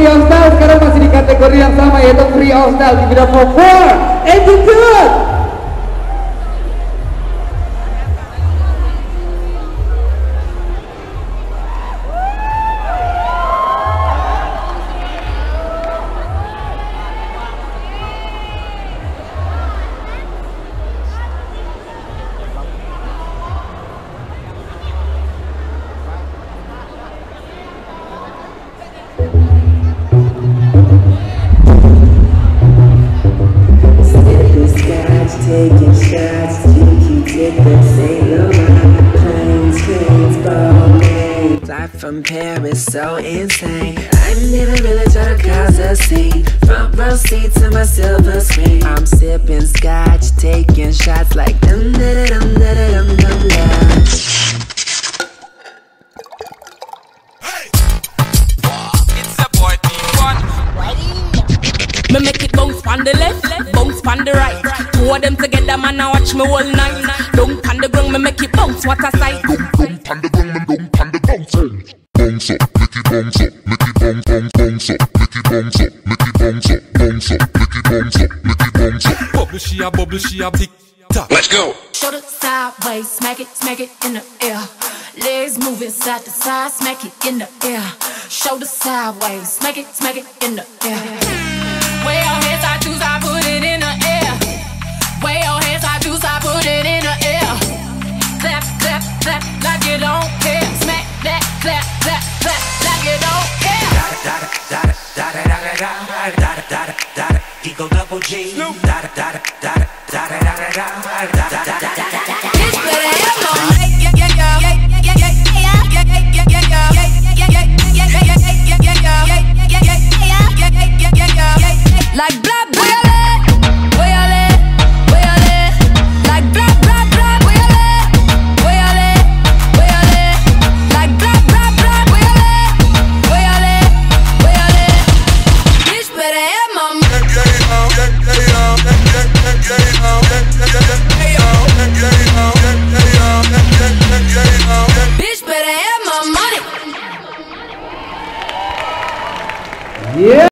Freestyle Style. Sekarang masih di kategori yang sama, yaitu Freestyle Style. Di bidang for Attitude. Taking shots, GQ tickets, St. Laurent, planes, trains, Balmain. Fly from Paris, so insane. I never really try to cause a scene. Front row seat to my silver screen. I'm sipping scotch, taking shots like dum da dum da dum dum dum. It's a boy T1. Me make it bounce on the left, bounce on the right. Two of them together, man, I watch me all night. Don't on the ground, me make it bounce, what a sight. Don't on the ground, man, don't on the bounce. Bounce up, make it bounce up, make it bounce, bounce, bounce up, make it bounce up, make it bounce up, bounce up, make it bounce up, make it bounce up. Bubble, she a tick tock. Let's go. Shoulder sideways, smack it in the air. Legs moving side to side, smack it in the air. Shoulder sideways, smack it in the air. Way your hands, I choose, I put it in the air. Way your hands, I choose, I put it in the air. Clap, clap, clap, like you don't care. Smack that, clap, clap, clap, like you don't care. Eagle double G. Bitch better have my like blah blah like blah blah blah like blah blah blah bitch better have my bitch better have my money. Yeah.